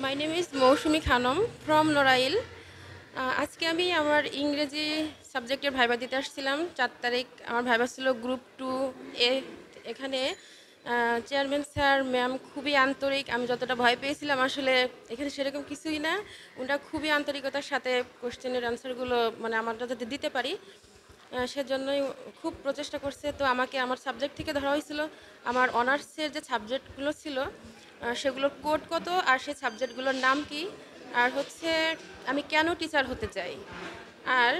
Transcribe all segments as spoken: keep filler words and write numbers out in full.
My name is Mousumi Khanam from Narail. আজকে আমি আমার ইংরেজি সাবজেক্টের ভাইবা দিতে আসছিলাম। চার তারিখ আমার ভাইবা ছিল গ্রুপ টু এ। এখানে চেয়ারম্যান স্যার ম্যাম খুবই আন্তরিক। আমি যতটা ভয় পেয়েছিলাম আসলে এখানে সেরকম কিছুই না। ওনারা খুবই আন্তরিকতার সাথে কোশ্চেনের অ্যান্সারগুলো মানে আমরা যাতে দিতে পারি সেজন্যই খুব প্রচেষ্টা করছে। তো আমাকে আমার সাবজেক্ট থেকে ধরা হয়েছিল আমার অনার্সের যে সাবজেক্টগুলো ছিল সেগুলোর কোড কত আর সেই সাবজেক্টগুলোর নাম কি, আর হচ্ছে আমি কেন টিচার হতে চাই। আর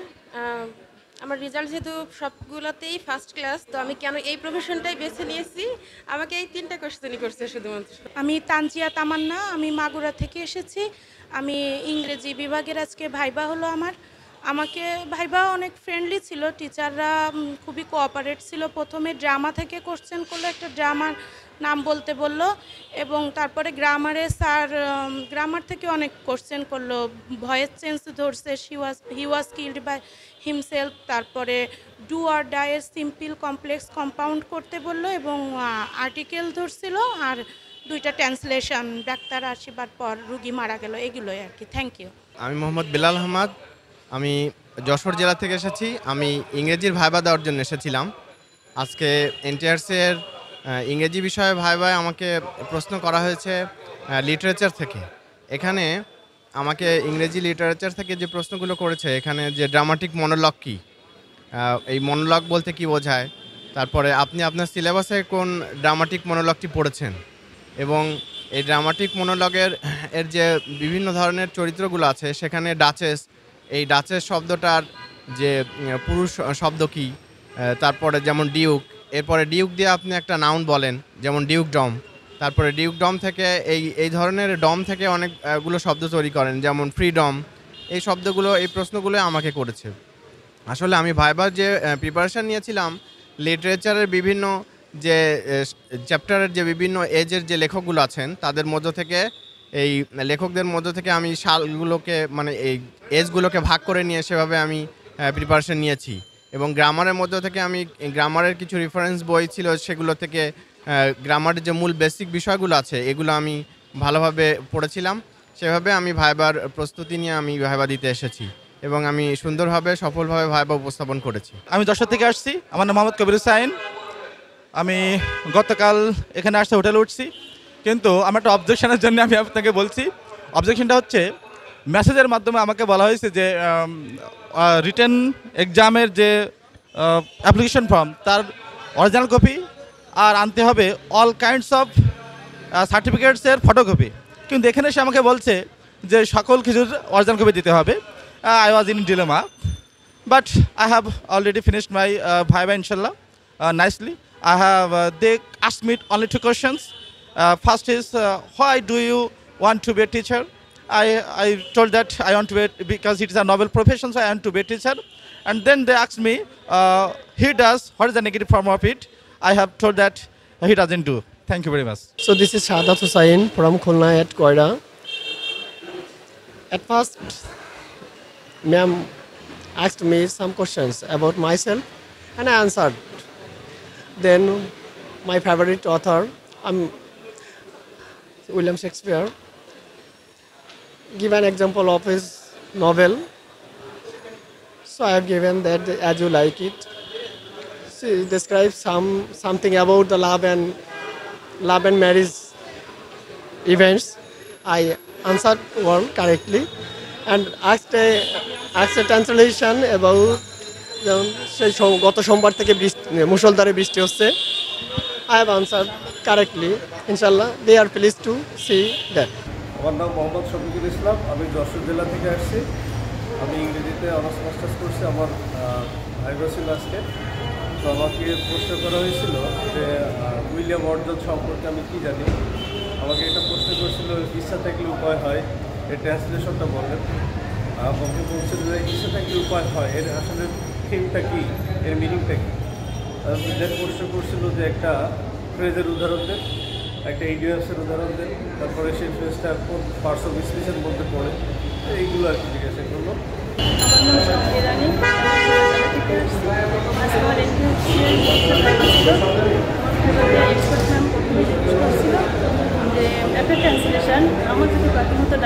আমার রেজাল্ট যেহেতু সবগুলোতেই ফার্স্ট ক্লাস, তো আমি কেন এই প্রফেশনটাই বেছে নিয়েছি, আমাকে এই তিনটা কোশ্চেনই করছে শুধুমাত্র। আমি তানজিয়া তামান্না, আমি মাগুরা থেকে এসেছি। আমি ইংরেজি বিভাগের আজকে ভাইবা হলো আমার। আমাকে ভাইবা অনেক ফ্রেন্ডলি ছিল, টিচাররা খুবই কোঅপারেট ছিল। প্রথমে ড্রামা থেকে কোশ্চেন করলো, একটা ড্রামার নাম বলতে বললো, এবং তারপরে গ্রামারে স্যার গ্রামার থেকে অনেক কোশ্চেন করলো। ভয়েস চেঞ্জ ধরছে, she was he was killed by himself. তারপরে ডু আর ডায়ের সিম্পল কমপ্লেক্স কম্পাউন্ড করতে বললো, এবং আর্টিকেল ধরছিল, আর দুইটা ট্রান্সলেশন, ডাক্তার আসিবার পর রুগী মারা গেল, এগুলোই আর কি। Thank you. আমি মোহাম্মদ বিলাল আহমদ, আমি যশোর জেলা থেকে এসেছি। আমি ইংরেজির ভাইবা দেওয়ার জন্য এসেছিলাম। আজকে এনটিআরসির ইংরেজি বিষয়ে ভাইবায় আমাকে প্রশ্ন করা হয়েছে লিটারেচার থেকে। এখানে আমাকে ইংরেজি লিটারেচার থেকে যে প্রশ্নগুলো করেছে, এখানে যে ড্রামাটিক মনোলগ কী, এই মনোলগ বলতে কি বোঝায়, তারপরে আপনি আপনার সিলেবাসে কোন ড্রামাটিক মনোলগটি পড়েছেন, এবং এই ড্রামাটিক মনোলগের এর যে বিভিন্ন ধরনের চরিত্রগুলো আছে, সেখানে ডাচেস, এই ডাচেস শব্দটার যে পুরুষ শব্দ কী, তারপরে যেমন ডিউক, এরপরে ডিউক দিয়ে আপনি একটা নাউন বলেন যেমন ডিউক ডম, তারপরে ডিউক ডম থেকে এই এই ধরনের ডম থেকে অনেকগুলো শব্দ তৈরি করেন যেমন ফ্রিডম। এই শব্দগুলো, এই প্রশ্নগুলো আমাকে করেছে। আসলে আমি ভাইবার যে প্রিপারেশান নিয়েছিলাম, লিটারেচারের বিভিন্ন যে চ্যাপ্টারের যে বিভিন্ন এজের যে লেখকগুলো আছেন তাদের মধ্য থেকে, এই লেখকদের মধ্য থেকে আমি সালগুলোকে মানে এই এজগুলোকে ভাগ করে নিয়ে সেভাবে আমি প্রিপারেশান নিয়েছি। এবং গ্রামারের মধ্য থেকে আমি গ্রামারের কিছু রেফারেন্স বই ছিল, সেগুলো থেকে গ্রামারের যে মূল বেসিক বিষয়গুলো আছে এগুলো আমি ভালোভাবে পড়েছিলাম। সেভাবে আমি ভাইবার প্রস্তুতি নিয়ে আমি ভাইবা দিতে এসেছি, এবং আমি সুন্দরভাবে সফলভাবে ভাইবা উপস্থাপন করেছি। আমি যশোর থেকে আসছি, আমার নাম মোহাম্মদ কবির হুসাইন। আমি গতকাল এখানে আসতে হোটেলে উঠছি, কিন্তু আমার একটা অবজেকশনের জন্য আমি আপনাকে বলছি। অবজেকশনটা হচ্ছে, মেসেজের মাধ্যমে আমাকে বলা হয়েছে যে রিটেন এক্সামের যে অ্যাপ্লিকেশন ফর্ম তার অরিজিনাল কপি আর আনতে হবে অল কাইন্ডস অফ সার্টিফিকেটসের ফটোকপি, কিন্তু এখানে সে আমাকে বলছে যে সকল কিছুর অরিজিনাল কপি দিতে হবে। I was in dilemma, but I have already finished my viva ইনশাল্লাহ nicely. I have uh, they asked me only two questions. Uh, first is uh, why do you want to be a teacher? I I told that I want to be a, because it is a noble profession, so I want to be a teacher. And then they asked me uh, he does, what is the negative form of it? I have told that he doesn't do. Thank you very much. So this is Shahadat Hussain from Khulna at Koira. At first, ma'am asked me some questions about myself, and I answered. Then my favorite author, um, William Shakespeare, give an example of his novel. So I have given that as you like it. She describes some something about the love and love and marriage events. I answered well correctly, and asked a asked a translation about যেমন সেই গত সোমবার থেকে বৃষ্টি মুষলধারে বৃষ্টি হচ্ছে। I have answer correctly, ইনশাল্লাহ they are please to see that. আমার নাম মোহাম্মদ শফিকুল ইসলাম, আমি যশোর জেলা থেকে আসছি। আমি ইংরেজিতে অনার্স মাস্টার্স করছি। আমার ভাইবা ছিল আজকে। তো আমাকে প্রশ্ন করা হয়েছিল যে উইলিয়াম ওয়ার্ডসওয়ার্থ সম্পর্কে আমি কী জানি। আমাকে একটা প্রশ্ন করেছিল ইচ্ছা থাকলে উপায় হয়, এর ট্রান্সলেশনটা বলেন। আমাকে বলছিল যে ইচ্ছা থাকলে উপায় হয়, এর আসলে থিমটা কী, এর মিনিংটা কী। দেন প্রশ্ন করছিল যে একটা ফ্রেজের উদাহরণ দেন, একটা ইডিয়ামসের উদাহরণ দেন, তারপরে সেই ফ্রেজটা কোন পার্টস অফ স্পিচের মধ্যে পড়ে, এইগুলো আর কি জিজ্ঞাসা করলো। একটা ট্রান্সলেশন আমার যদি বাকি মতো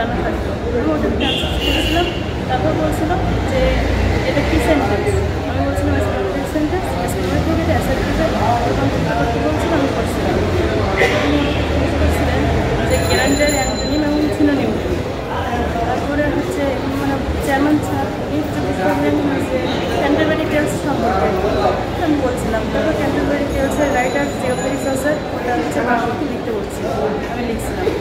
টেলস সম্পর্কে আমি বলছিলাম, তারপর ক্যান্টারবারি টেলসের রাইটার জিওফেরি সসার ওটা হচ্ছে বাংলাকে লিখতে বলছি, আমি লিখছিলাম।